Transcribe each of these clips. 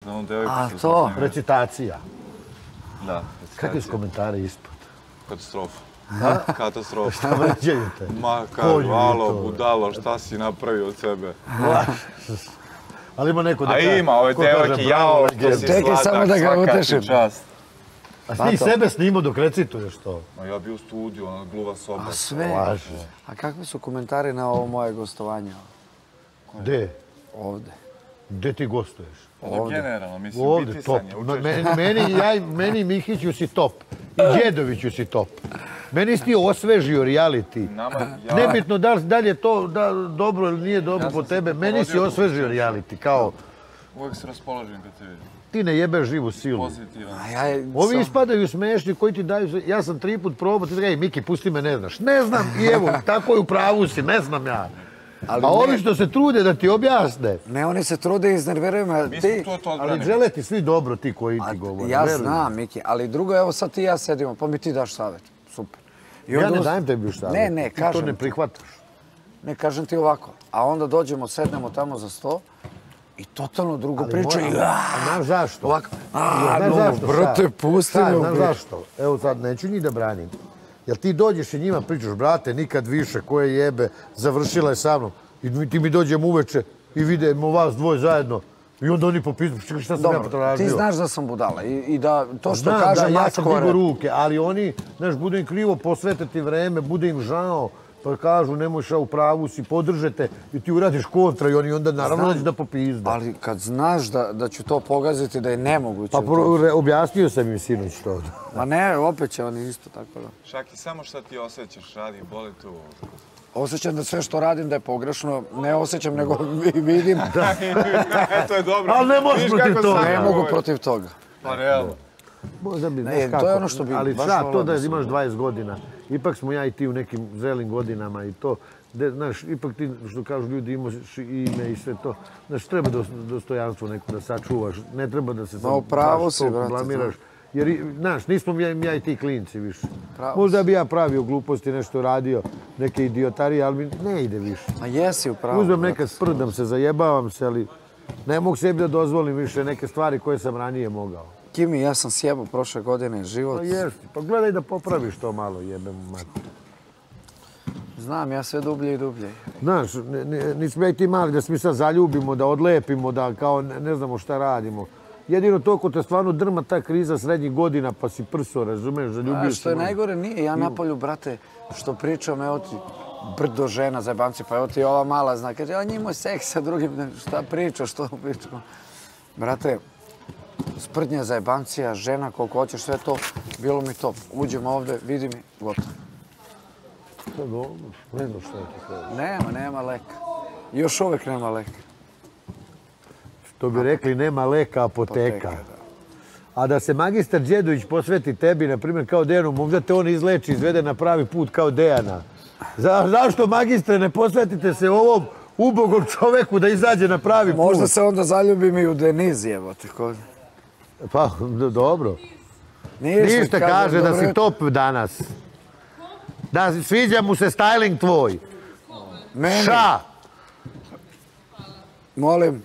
A to? Recitacija. Da. Kakvi su komentari ispod? Katastrofa. Katastrofa. Šta vređaju te? Ma kažu, alo, budalo, šta si napravio od sebe? Ali ima neko da kaže... A ima, ove devojke, jao, što si sladak, svaka ti čast. A ti sebe snimao dok recituješ to? Ma ja bi u studiju, ona gluva soba. A sve? A kakvi su komentari na ovo moje gostovanje? Gde? Ovde. Gde ti gostuješ? Ovde. Generalno, mislim, bitisanje, učešće. Meni Mihiću si top. I Đedoviću si top. Meni si ti osvežio reality. Nebitno da li je to dobro ili nije dobro po tebe, meni si osvežio reality, kao... Uvijek se raspoložim kad te vidim. Ti ne jebeš živu silu. Pozitivan. Ovi ispadaju smešni koji ti daju... Ja sam 3 put probao, ti da Miki, pusti me, ne znaš. Ne znam, i evo, tako je u pravu si, ne znam ja. A ovi što se trude da ti objasne... Ne, oni se trude i iznerviraju me. Ali žele ti svi dobro, ti koji ti govore. Ja znam, Miki, ali drugo, evo sad ti i ja sedimo, pa mi ti daš savjet. Super. Ja ne dajem tebi još savjet. Ne, kažem ti. Ti to ne prihvataš. Ne, kažem ti ovako. A onda dođemo, sednemo tamo za sto i totalno drugo priča. Znaš zašto? Ovako. Brate, pusti me. Znaš zašto? Evo sad, neću ni da branim. Jel ti dođeš i njima pričaš, brate, nikad više, koje jebe, završila je sa mnom. I ti mi dođem uveče i vidimo vas dvoje zajedno. I onda oni popizmu, šta sam ja potražio? Ti znaš da sam budala i da to što kažem... Znam da ja sam digo ruke, ali oni, znaš, budu im krivo posvetiti vreme, bude im žao, pa kažu nemoj ša u pravu si, podržete i ti uradiš kontra i oni onda naravno dođu da popizda. Ali kad znaš da ću to pogaziti, da je nemoguće... Pa objasnio sam im sinoć to. Ma ne, opet će oni isto tako da... Šaki, samo šta ti osjećaš, radi, boli tu. Osjećam da sve što radim da je pogrešno, ne osjećam, nego vidim. To je dobro. Ali ne možeš protiv toga. Ne mogu protiv toga. Pa realno. Možda bi, znaš kako. To je ono što bi... Ali šta, to da imaš 20 godina. Ipak smo ja i ti u nekim zrelim godinama i to. Znaš, ipak ti, što kažu ljudi, imaš ime i sve to. Znaš, treba dostojanstvo neko da sačuvaš. Ne treba da se sam blamiraš. Jer, znaš, nismo ja i ti klinci više. Možda bi ja pravio gluposti, nešto radio, neke idiotarije, ali mi ne ide više. A jesi upravo. Uzmem nekad sprdam se, zajebavam se, ali ne mogu sebi da dozvolim više neke stvari koje sam ranije mogao. Kimi, ja sam sjebao prošle godine život. Pa jesti, pa gledaj da popraviš to malo, jebem mater. Znam, ja sve dublje i dublje. Znaš, nismo ja i ti mali da se mi sad zaljubimo, da odlepimo, da kao ne znamo šta radimo. Jedino to ko te stvarno drma ta kriza srednjih godina, pa si prso, razumeš, zaljubio se. Što je najgore, nije ja napolju, brate, što pričam, evo ti brdo žena, zajebanci, pa evo ti ova mala zna, kaže, ja njimo seks sa drugim, šta pričaš, što pričam. Brate, sprdnja, zajebancija, žena, koliko hoćeš, sve to, bilo mi to. Uđem ovde, vidi mi, gotovo. To je dobro, ne znam što je to. Nema leka. Još uvek nema leka. To bi rekli, nema leka, apoteka. A da se magistar Đedović posveti tebi, na primjer, kao Dejanu, možda te on izleči, izvede na pravi put kao Dejana. Zašto, magistre, ne posvetite se ovom ubogom čoveku da izađe na pravi put? Možda se onda zaljubim i u Denizi, evo te kod. Pa, dobro. Ništa kaže da si top danas. Da sviđa mu se styling tvoj. Meni? Ša? Molim.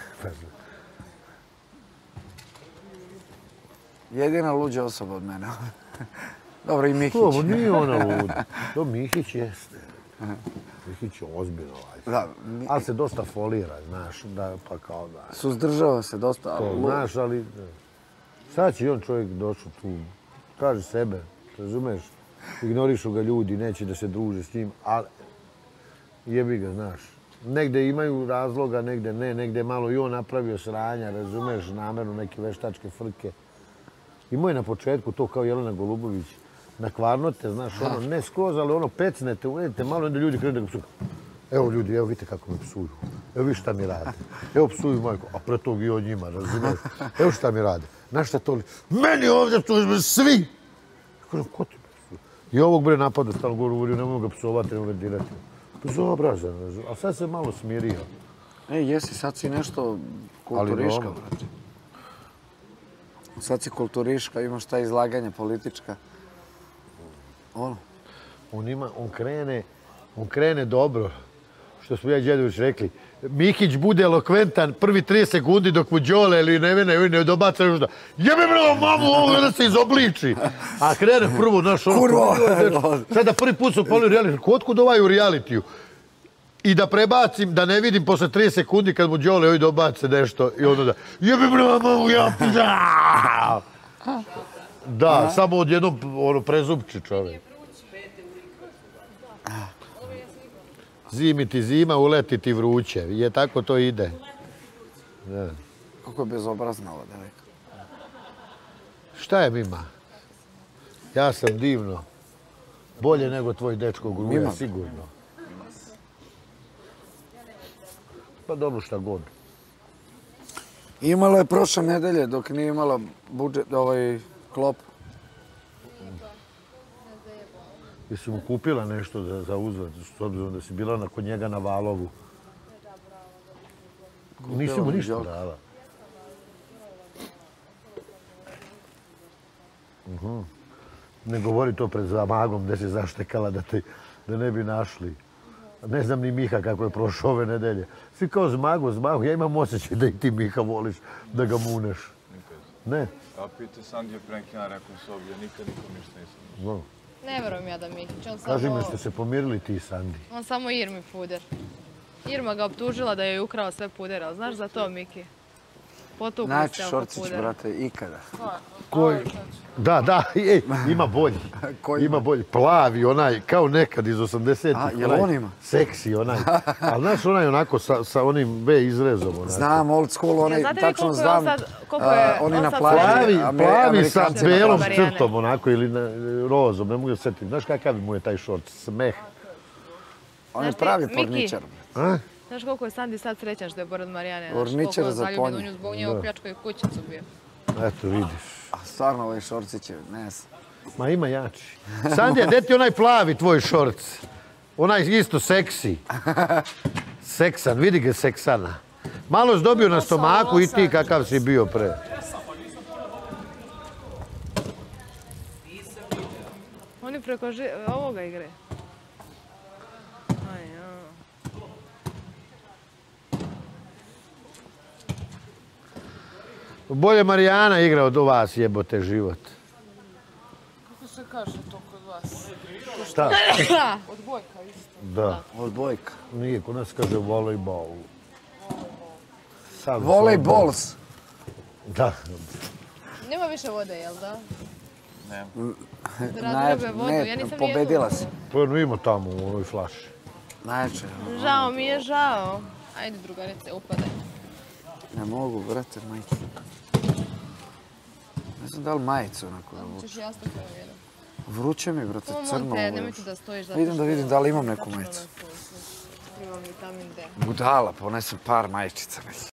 Jedina luđa osoba od mene. Dobro, i Mihić. To nije ona luda. To Mihić jeste. Mihić je ozbiljno. Ali se dosta folira, znaš, pa kao da... Suzdržava se dosta. Znaš, ali... Sad će i on čovjek došao tu, kaže sebe, razumeš? Ignorišu ga ljudi, neće da se druže s njim, ali jebi ga, znaš. Negde imaju razloga, negde ne, negde malo i on napravio sranja, razumeš, namerno neke veštačke frke. Imao je na početku to kao Jelena Golubović, nakvarnote, znaš, ono, ne skroz, ali ono, pecnete, uvedete malo, onda ljudi krenu da ga psuju. Evo ljudi, evo vidite kako me psuju, evo vi šta mi rade, evo psuju majko, a pre tog i od njima, razumeš, evo šta mi rade, znaš šta to li, meni ovdje psuju svi! Kažem, ko ti me psuju? I ovog bre napada, stalno govorio, nemoj ga psovati, nemoj ga dirati. Bezobrazan, ali sad se malo smirio. Jesi, sad si nešto kulturiška, brate. Sad si kulturiška, imaš ta izlaganja politička. Ono. On krene dobro. Što smo ja i Đedović rekli, Mihić bude elokventan prvi 3 sekundi dok mu Đole ili Nevene ne dobaca još da jebe bravo mamu, ovo da se izobliči. A krene prvo naš ono... Kurvo! Sada prvi put su pali u realitiju. Otkud ovaj u realitiju? I da prebacim, da ne vidim posle 3 sekundi kad mu Đole ovi dobace nešto i ono da jebe bravo mamu, ja pizda! Da, samo odjednom ono prezubči čovjek. Zimi ti zima, uleti ti vruće. Je tako to ide. Da. Kako je bezobrazna ova devojka. Šta je Mima? Ja sam divno. Bolje nego tvoj dečko Gruja, sigurno. Pa dobro šta god. Imala je prošle nedelje dok nije imala budžet, klop. Jesi mu kupila nešto za uzvrat, s obzirom da si bila nakon njega na Valovu? Nisi mu ništa dala. Ne govori to pred zamagom gde si zaštekala da ne bi našli. Ne znam ni Miha kako je prošao ove nedelje. Svi kao Zmago. Ja imam osjećaj da i ti Miha voliš da ga muneš. Ne? A pite Sandija Prenkina, rekao u sobi, ja nikad nikom ništa nisam. No. Ne verujem ja da Mihić, on Kaži samo... mi, ste se pomirili ti i Sandi? On samo Irmi puder. Irma ga optužila da je ukrao sve pudere, ali znaš za to, Miki? Potukli Naći ste oko Šorcić, pudera. brate, ikada. Koji? Da, ima bolji. Koji ima bolji. Plavi, onaj, kao nekad iz 80-ih. A, jel on ima? Seksi, onaj. Ali znaš, onaj onako sa onim B izrezom. Onako. Znam, old school, onaj, Znate vi tačno znam. koliko je Oni on na sad plaži. Plavi sa Amerikancima belom Marijane. crtom, onako, ili rozom, ne mogu da se setim. Znaš kakav mu je taj šort? Smeh. On je Znaš ti, pravi Miki? porničar. A? Znaš koliko je Sandi sad srećan što je pored Marijane? Orničar Znaš za koliko je zaljubljen ponje. u nju zbog nje u pljačkoj kućicu bio. Eto, vidiš. A stvarno, ovaj Šorcić je, ne znam. Ma ima jači. Sandija, gde ti onaj plavi tvoj šorc? Onaj isto seksi. Seksan, vidi ga seksana. Malo si dobio na stomaku i ti kakav si bio pre. Oni preko ovoga igre. Aj, ja. Bolje Marijana igra od vas, jebote život. Kako se kaže to kod vas? Šta? Odbojka isto. Da. Odbojka. Nije, kod nas kaže volejbol. Volejbols. Da. Nema više vode, jel da? Nema. Drage vodu, ja nisam Pobedila si. Pa ima tamo u ovoj flaši. Najjače. Žao mi je, žao. Ajde, drugarice, upadaj. Ne mogu, brate, majke. Ne znam da li majicu onako da vuče. Češ jasno kao jedan. Vruće mi, brate, crno. Monte, nemojte da stojiš zato Idem da vidim da li imam neku majicu. Imam vitamin D. Budala, ponesem par majčica već.